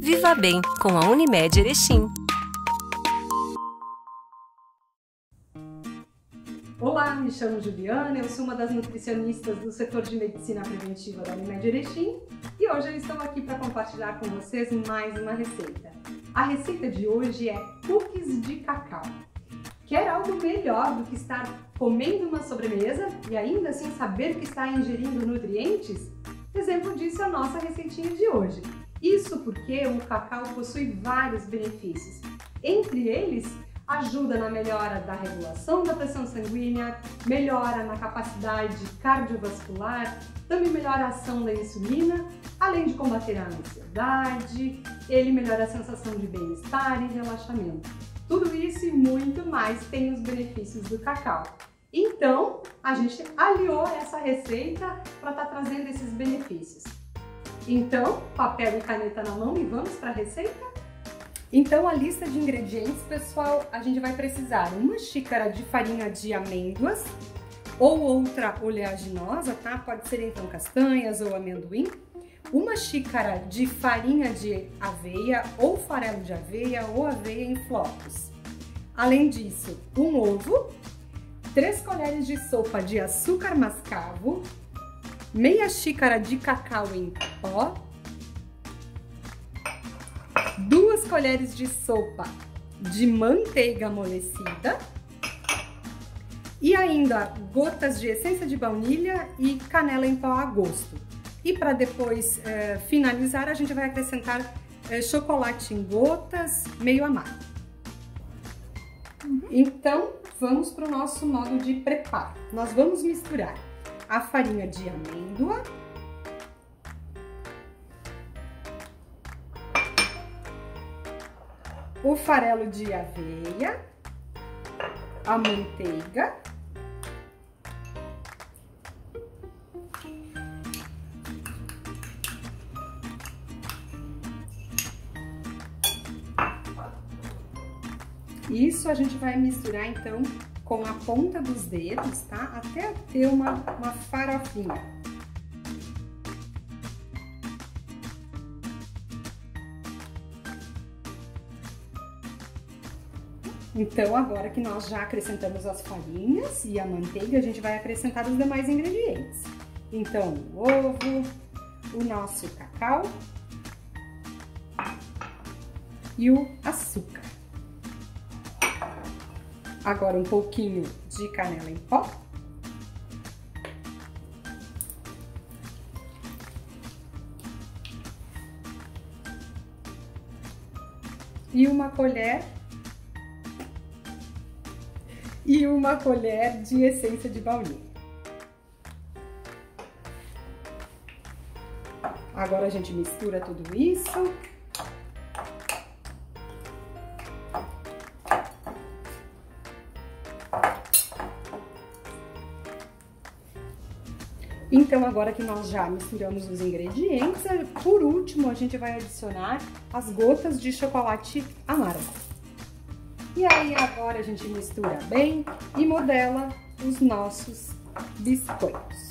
Viva Bem com a Unimed Erechim. Olá, me chamo Juliana, eu sou uma das nutricionistas do setor de medicina preventiva da Unimed Erechim e hoje eu estou aqui para compartilhar com vocês mais uma receita. A receita de hoje é cookies de cacau. Quer algo melhor do que estar comendo uma sobremesa e ainda assim saber que está ingerindo nutrientes? Exemplo disso é a nossa receitinha de hoje. Isso porque o cacau possui vários benefícios. Entre eles, ajuda na melhora da regulação da pressão sanguínea, melhora na capacidade cardiovascular, também melhora a ação da insulina, além de combater a ansiedade, ele melhora a sensação de bem-estar e relaxamento. Tudo isso e muito mais tem os benefícios do cacau. Então, a gente aliou essa receita para estar trazendo esses benefícios. Então, papel e caneta na mão e vamos para a receita? Então, a lista de ingredientes, pessoal, a gente vai precisar uma xícara de farinha de amêndoas ou outra oleaginosa, tá? Pode ser então castanhas ou amendoim. Uma xícara de farinha de aveia ou farelo de aveia ou aveia em flocos. Além disso, um ovo, 3 colheres de sopa de açúcar mascavo, meia xícara de cacau em pó, 2 colheres de sopa de manteiga amolecida e ainda gotas de essência de baunilha e canela em pó a gosto. E para depois finalizar, a gente vai acrescentar chocolate em gotas meio amargo. Então, vamos para o nosso modo de preparo. Nós vamos misturar a farinha de amêndoa, o farelo de aveia, a manteiga, isso a gente vai misturar então com a ponta dos dedos, tá? Até ter uma farofinha. Então, agora que nós já acrescentamos as farinhas e a manteiga, a gente vai acrescentar os demais ingredientes. Então, o ovo, o nosso cacau e o açúcar. Agora um pouquinho de canela em pó. E uma colher de essência de baunilha. Agora a gente mistura tudo isso. Então, agora que nós já misturamos os ingredientes, por último a gente vai adicionar as gotas de chocolate amargo. E aí agora a gente mistura bem e modela os nossos biscoitos.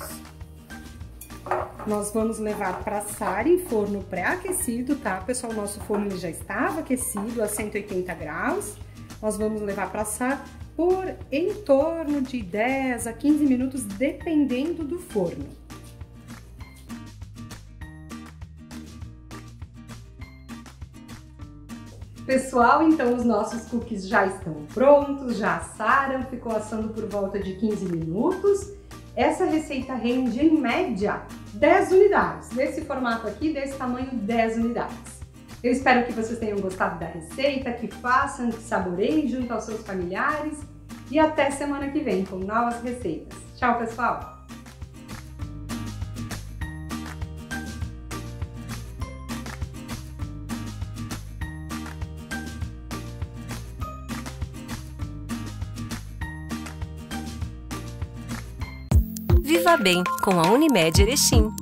Nós vamos levar para assar em forno pré-aquecido, tá? Pessoal, o nosso forno já estava aquecido a 180 graus. Nós vamos levar para assar por em torno de 10 a 15 minutos, dependendo do forno. Pessoal, então os nossos cookies já estão prontos, já assaram, ficou assando por volta de 15 minutos. Essa receita rende, em média, 10 unidades. Nesse formato aqui, desse tamanho, 10 unidades. Eu espero que vocês tenham gostado da receita, que façam, que saboreiem junto aos seus familiares. E até semana que vem com novas receitas. Tchau, pessoal! Viva Bem com a Unimed Erechim.